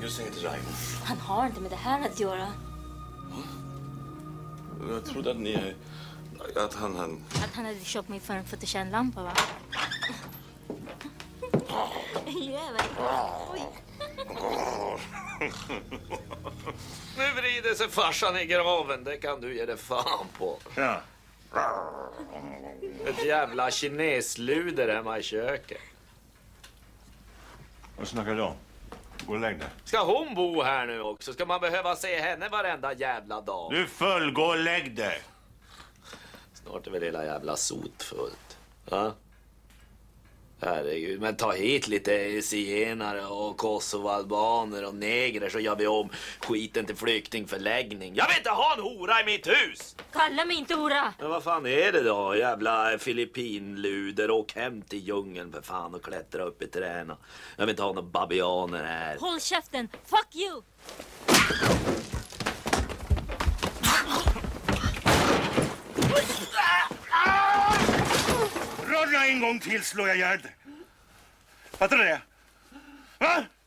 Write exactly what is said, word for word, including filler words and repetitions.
du säger till Raimo? Han har inte med det här att göra. Jag trodde att ni... Att han... han... Att han hade köpt mig för en fotokärnlampa, va? Oj. Nu vrider sig farsan i graven, det kan du ge dig fan på. Ja. Ett jävla kinesluder hemma i köket. Vad snackar du om? Gå och lägg dig. Ska hon bo här nu också? Ska man behöva se henne varenda jävla dag? Du full, gå och lägg dig. Snart är väl hela jävla sotfullt. Ja? Herregud, men ta hit lite zigenare och kosovoalbaner och negrer så gör vi om skiten till flyktingförläggning. Jag vill inte ha en hora i mitt hus! Kalla mig inte hora! Men vad fan är det då? Jävla filippinluder, åk hem till djungeln för fan och klättra upp i träna. Jag vill inte ha några babianer här. Håll käften! Fuck you! Rörna en gång till slår jag ihjäl dig. Fattar du det? Va?